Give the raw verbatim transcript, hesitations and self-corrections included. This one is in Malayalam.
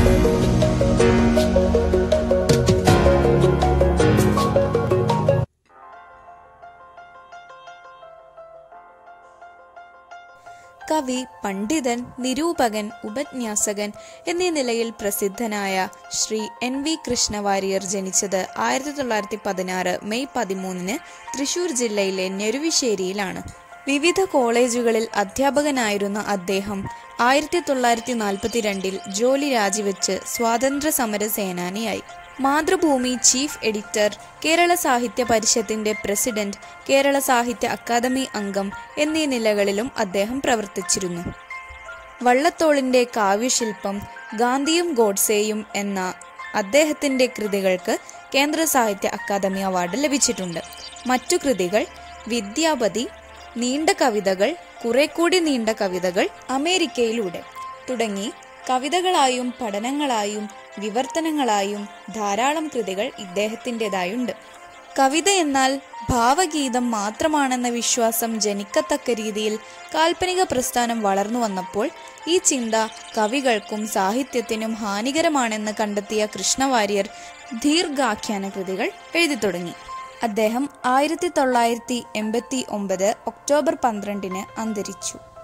കവി, പണ്ഡിതൻ, നിരൂപകൻ, ഉപന്യാസകൻ എന്നീ നിലയിൽ പ്രസിദ്ധനായ ശ്രീ എൻ വി കൃഷ്ണ വാര്യർ ജനിച്ചത് ആയിരത്തി തൊള്ളായിരത്തി പതിനാറ് മെയ് പതിമൂന്നിന് തൃശൂർ ജില്ലയിലെ ഞെരുവിശ്ശേരിയിലാണ്. വിവിധ കോളേജുകളിൽ അധ്യാപകനായിരുന്ന അദ്ദേഹം ആയിരത്തി തൊള്ളായിരത്തി നാൽപ്പത്തി രണ്ടിൽ ജോലി രാജിവെച്ച് സ്വാതന്ത്ര്യ സമര സേനാനിയായി. മാതൃഭൂമി ചീഫ് എഡിറ്റർ, കേരള സാഹിത്യ പരിഷത്തിന്റെ പ്രസിഡന്റ്, കേരള സാഹിത്യ അക്കാദമി അംഗം എന്നീ നിലകളിലും അദ്ദേഹം പ്രവർത്തിച്ചിരുന്നു. വള്ളത്തോളിന്റെ കാവ്യശില്പം, ഗാന്ധിയും ഗോഡ്സെയും എന്ന അദ്ദേഹത്തിന്റെ കൃതികൾക്ക് കേന്ദ്ര സാഹിത്യ അക്കാദമി അവാർഡ് ലഭിച്ചിട്ടുണ്ട്. മറ്റു കൃതികൾ വിദ്യാപതി, നീണ്ട കവിതകൾ, കുറെ കൂടി നീണ്ട കവിതകൾ, അമേരിക്കയിലൂടെ തുടങ്ങി കവിതകളായും പഠനങ്ങളായും വിവർത്തനങ്ങളായും ധാരാളം കൃതികൾ ഇദ്ദേഹത്തിൻ്റെതായുണ്ട്. കവിത എന്നാൽ ഭാവഗീതം മാത്രമാണെന്ന വിശ്വാസം ജനിക്കത്തക്ക രീതിയിൽ കാൽപ്പനിക പ്രസ്ഥാനം വളർന്നു വന്നപ്പോൾ ഈ ചിന്ത കവികൾക്കും സാഹിത്യത്തിനും ഹാനികരമാണെന്ന് കണ്ടെത്തിയ കൃഷ്ണവാര്യർ ദീർഘാഖ്യാന കൃതികൾ എഴുതി തുടങ്ങി. അദ്ദേഹം ആയിരത്തി തൊള്ളായിരത്തി എൺപത്തി ഒമ്പത് ഒക്ടോബർ പന്ത്രണ്ടിന് അന്തരിച്ചു.